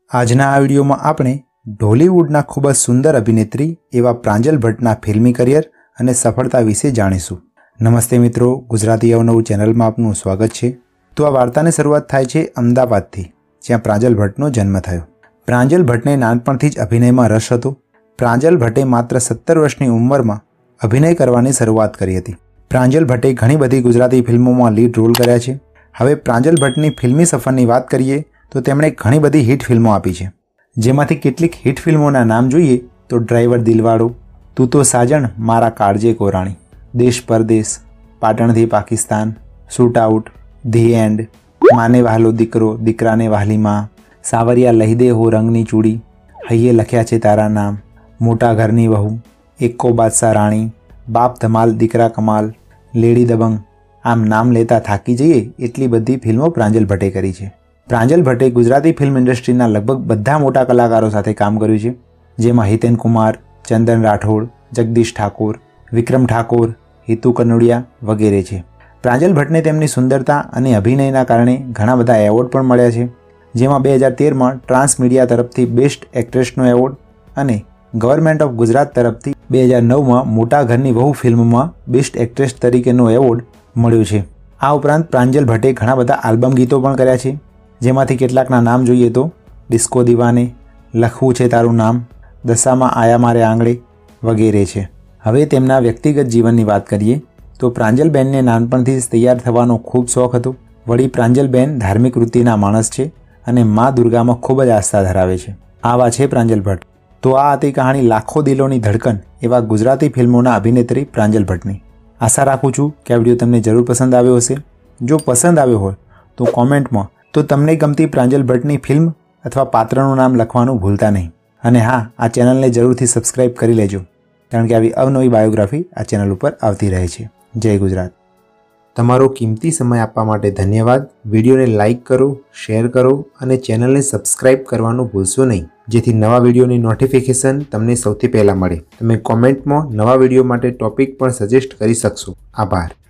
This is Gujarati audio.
આજના આ વિડીયોમાં આપણે ઢોલિવૂડના ખૂબ જ સુંદર અભિનેત્રી એવા પ્રાંજલ ભટ્ટના ફિલ્મી કરિયર અને સફળતા વિશે જાણીશું। નમસ્તે મિત્રો, ગુજરાતી અવનવું ચેનલમાં આપનું સ્વાગત છે। તો આ વાર્તાની શરૂઆત થાય છે અમદાવાદથી, જ્યાં પ્રાંજલ ભટ્ટનો જન્મ થયો। પ્રાંજલ ભટ્ટને નાનપણથી જ અભિનયમાં રસ હતો। પ્રાંજલ ભટ્ટે માત્ર 17 વર્ષની ઉંમરમાં અભિનય કરવાની શરૂઆત કરી હતી। પ્રાંજલ ભટ્ટે ઘણી બધી ગુજરાતી ફિલ્મોમાં લીડ રોલ કર્યા છે। હવે પ્રાંજલ ભટ્ટની ફિલ્મી સફરની વાત કરીએ તો તેમણે ઘણી બધી હિટ ફિલ્મો આપી છે, જેમાંથી કેટલીક હિટ ફિલ્મોના નામ જોઈએ તો ડ્રાઈવર દિલવાળો, તું તો સાજણ મારા કાળજે કોરાણી, દેશ પરદેશ, પાટણથી Pakistan, shoot out, the end, માને વહાલો દીકરો દીકરાને વહાલી માં, સાવરિયા લઈ દે હો રંગની ચૂડી, હૈયે લખ્યા છે તારા નામ, મોટા ઘરની વહુ, એકો બાદશાહ રાણી, બાપ ધમાલ દીકરા કમાલ, લેડી દબંગ, આમ નામ લેતા થાકી જઈએ એટલી બધી ફિલ્મો પ્રાંજલ ભટ્ટે કરી છે। પ્રાંજલ ભટ્ટે ગુજરાતી ફિલ્મ ઇન્ડસ્ટ્રીના લગભગ બધા મોટા કલાકારો સાથે કામ કર્યું છે, જેમાં હિતેન કુમાર, ચંદન રાઠોડ, જગદીશ ઠાકોર, વિક્રમ ઠાકોર, હિતુ કનોડિયા વગેરે છે। પ્રાંજલ ભટ્ટને તેમની સુંદરતા અને અભિનયના કારણે ઘણા બધા એવોર્ડ પણ મળ્યા છે, જેમાં 2013માં ટ્રાન્સ મીડિયા તરફથી બેસ્ટ એક્ટ્રેસનો એવોર્ડ અને ગવર્મેન્ટ ઓફ ગુજરાત તરફથી 2009માં મોટા ઘરની વહુ ફિલ્મમાં બેસ્ટ એક્ટ્રેસ તરીકેનો એવોર્ડ મળ્યો છે। આ ઉપરાંત પ્રાંજલ ભટ્ટે ઘણા બધા આલ્બમ ગીતો પણ કર્યા છે, જેમાંથી કેટલાકના નામ જોઈએ તો ડિસ્કો દીવાને, લખવું છે તારું નામ, દશામાં આયા મારે આંગળે વગેરે છે। હવે તેમના વ્યક્તિગત જીવનની વાત કરીએ તો પ્રાંજલબેનને નાનપણથી જ તૈયાર થવાનો ખૂબ શોખ હતો। વળી પ્રાંજલબેન ધાર્મિક વૃત્તિના માણસ છે અને મા દુર્ગામાં ખૂબ જ આસ્થા ધરાવે છે। આવા છે પ્રાંજલ ભટ્ટ। તો આ હતી કહાણી લાખો દિલોની ધડકન એવા ગુજરાતી ફિલ્મોના અભિનેત્રી પ્રાંજલ ભટ્ટની। આશા રાખું છું કે આ વિડીયો તમને જરૂર પસંદ આવ્યો હશે। જો પસંદ આવ્યો હોય તો કોમેન્ટમાં તો તમને ગમતી પ્રાંજલ ભટ્ટની ફિલ્મ અથવા પાત્રનું નામ લખવાનું ભૂલતા નહીં। અને હા, આ ચેનલને જરૂરથી સબસ્ક્રાઈબ કરી લેજો, કારણ કે આવી અવનવી બાયોગ્રાફી આ ચેનલ ઉપર આવતી રહે છે। જય ગુજરાત। તમારો કિંમતી સમય આપવા માટે ધન્યવાદ। વિડીયોને લાઇક કરો, શેર કરો અને ચેનલને સબસ્ક્રાઈબ કરવાનું ભૂલશો નહીં, જેથી નવા વિડીયોની નોટિફિકેશન તમને સૌથી પહેલાં મળે। તમે કોમેન્ટમાં નવા વિડીયો માટે ટોપિક પણ સજેસ્ટ કરી શકશો। આભાર।